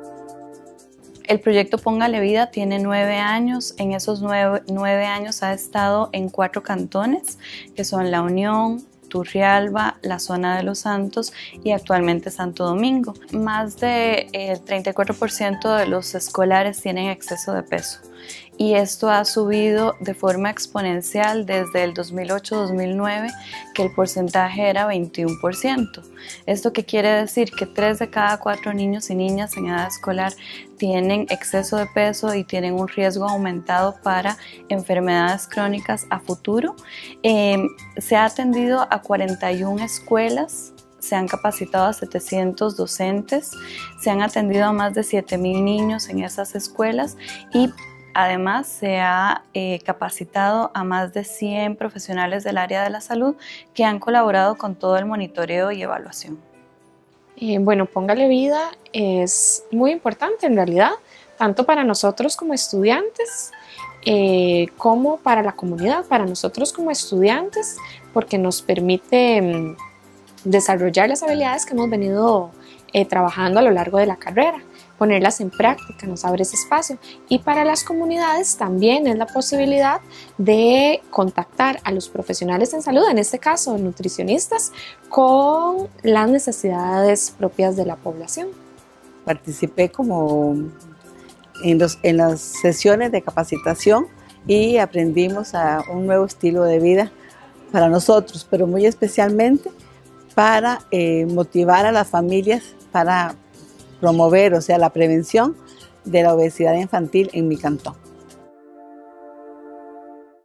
El proyecto Póngale Vida tiene 9 años. En esos 9 años ha estado en 4 cantones, que son La Unión, Turrialba, la zona de Los Santos y actualmente Santo Domingo. Más del 34% de los escolares tienen exceso de peso. Y esto ha subido de forma exponencial desde el 2008-2009, que el porcentaje era 21%. ¿Esto qué quiere decir? Que 3 de cada 4 niños y niñas en edad escolar tienen exceso de peso y tienen un riesgo aumentado para enfermedades crónicas a futuro. Se ha atendido a 41 escuelas. Se han capacitado a 700 docentes, se han atendido a más de 7,000 niños en esas escuelas y además se ha capacitado a más de 100 profesionales del área de la salud que han colaborado con todo el monitoreo y evaluación. Bueno, Póngale Vida es muy importante en realidad, tanto para nosotros como estudiantes, como para la comunidad, para nosotros como estudiantes, porque nos permite desarrollar las habilidades que hemos venido trabajando a lo largo de la carrera, ponerlas en práctica, nos abre ese espacio. Y para las comunidades también es la posibilidad de contactar a los profesionales en salud, en este caso nutricionistas, con las necesidades propias de la población. Participé como en las sesiones de capacitación y aprendimos a un nuevo estilo de vida para nosotros, pero muy especialmente para motivar a las familias para promover, la prevención de la obesidad infantil en mi cantón.